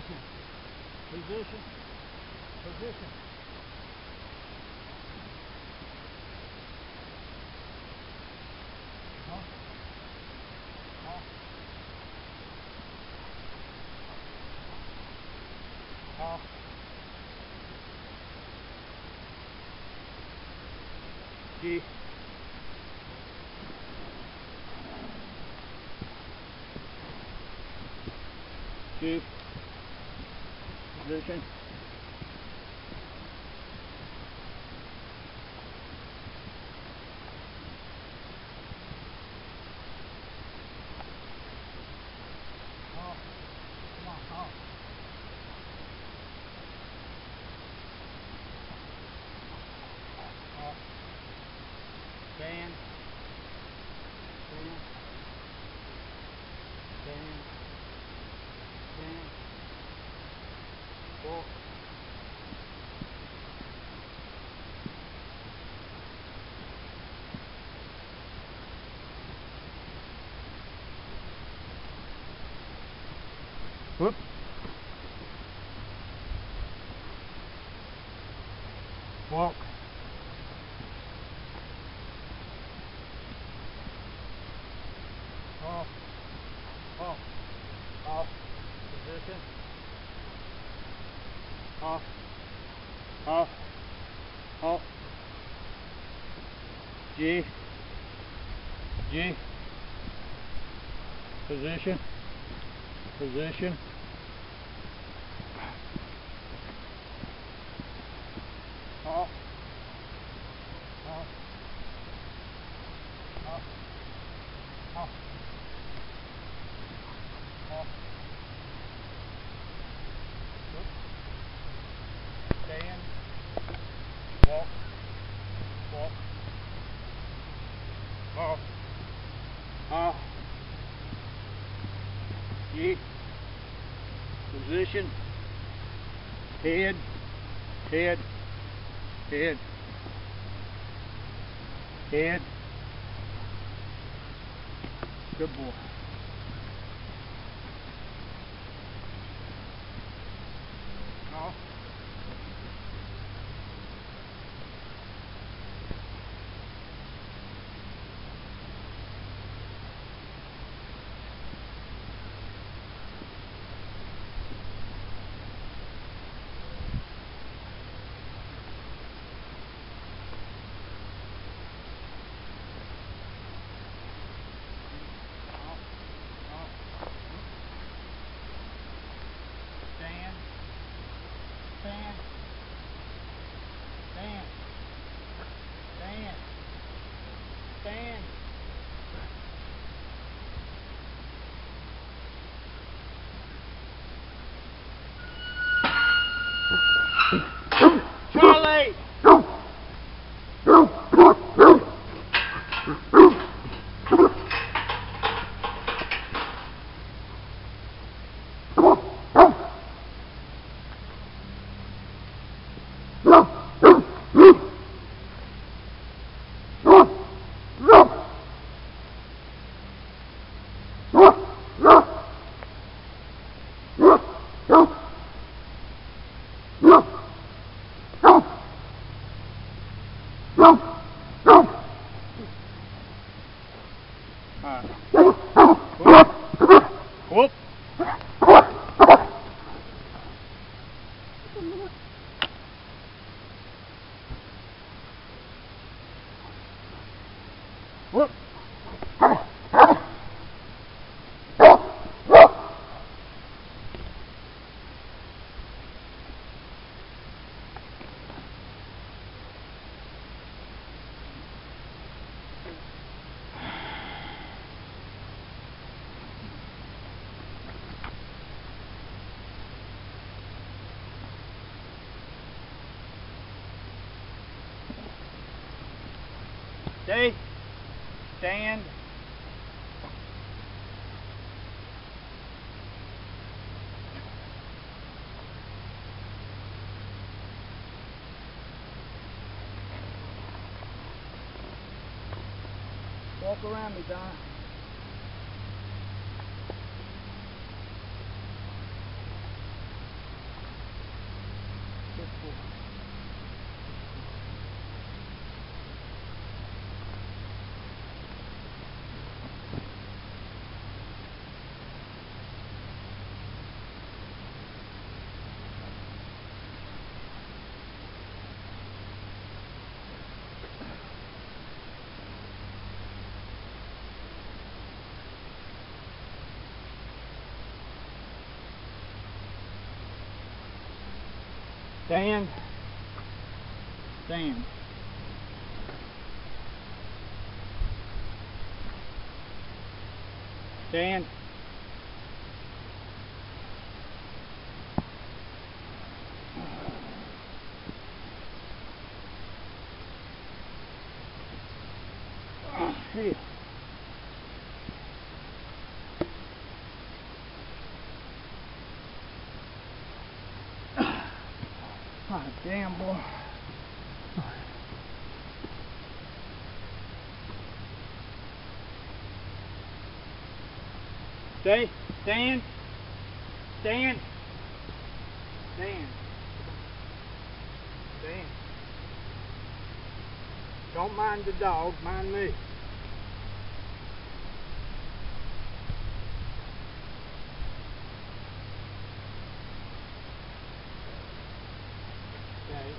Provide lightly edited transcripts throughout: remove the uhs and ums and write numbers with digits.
Position. Position. Off. Off. Off. G. G. Position. Off. Come on, off. Off. Stand. Stand. Stand. Stand. Walk. Whoop. Walk. Off. Off. Off. Position. Off. Off. Off. G. G. Position. Position. Off. Off. Off. Off. Off. Stand. Walk. Walk. Off. Off. G. Position. Head. Head. Head. Head. Good boy. Off. Stand. Stand. Stand. Stand. Stand. Charlie! Whoop. Whoop. Stay. Stand. Walk around me, Don. Stand. Stand. Stand. Here. Ah, damn, boy. Stay. Stand. Stand. Stand. Stand. Don't mind the dog, mind me. Okay.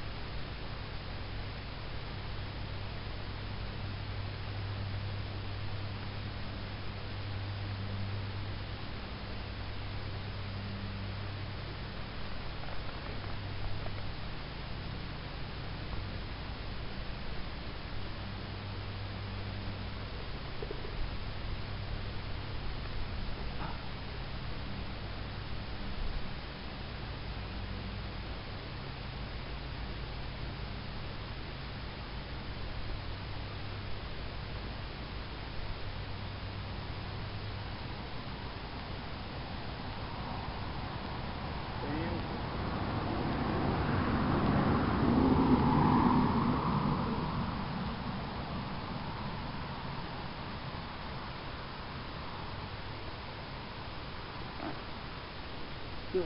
Good.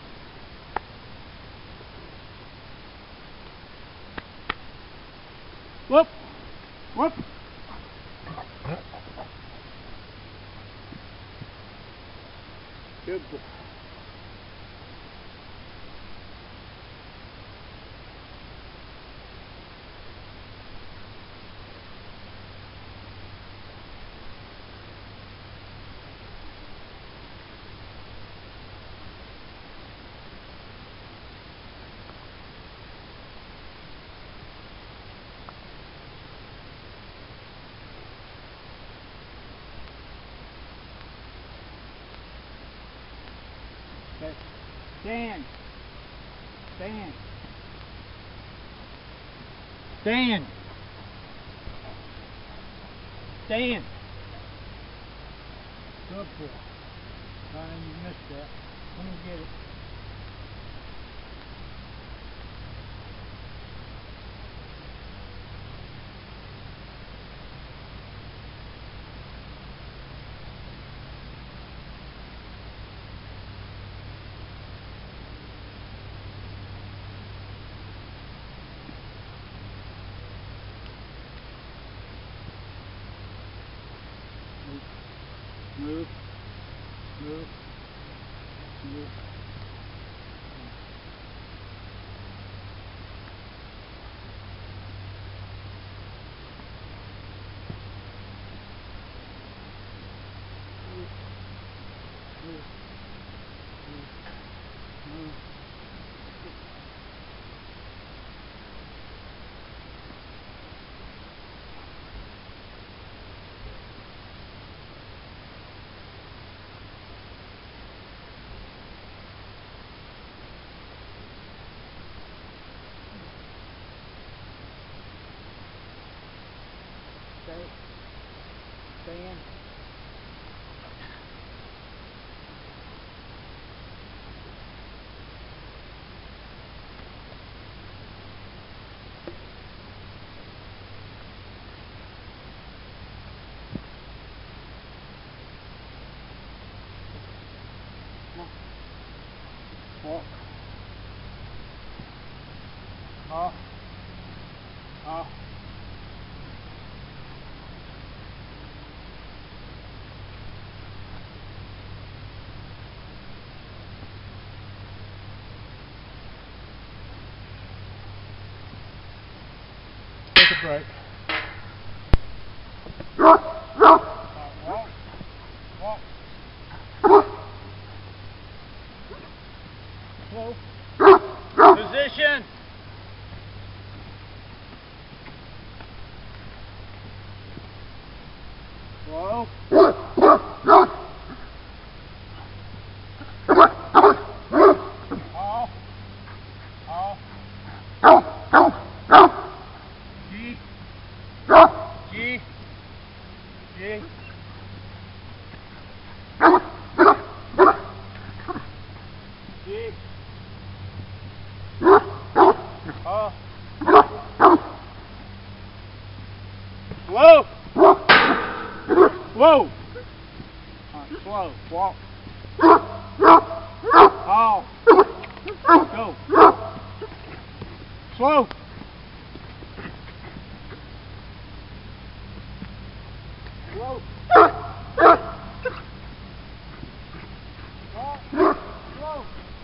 Whoop! Whoop! Good boy. Okay. Stand. Stand. Stand. Stand. Good boy. Darn, you missed that. Let me get it. Move, move, move. Stay. Stand. Walk. Off. Off. Take a break. Walk. Walk. Slow. Slow. G. G. G. Slow. Slow. Slow. Walk. Go. Slow. Slow. Slow.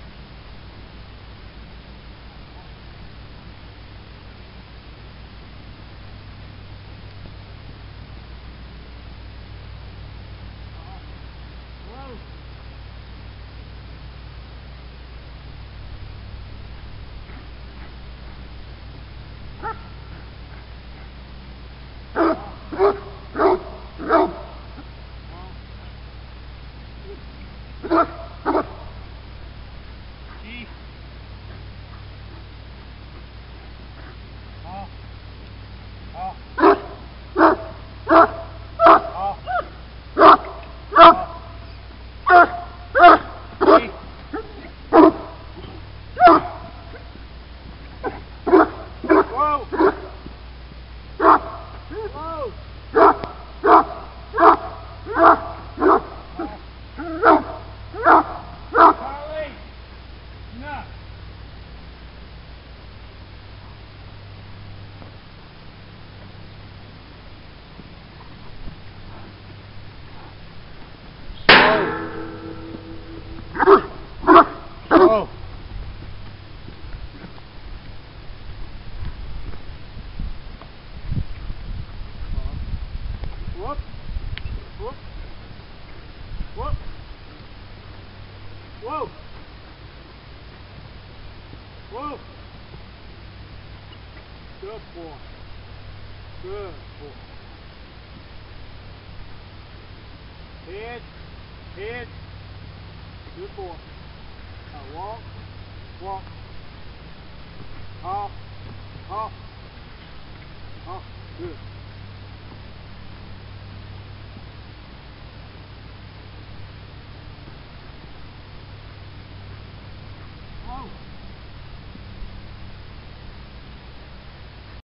Slow. Whoop. Whoop. Whoop. Whoa. Whoa. Good boy. Good boy. Head. Head. Good boy. Now walk. Walk. Off. Off. Off. Good.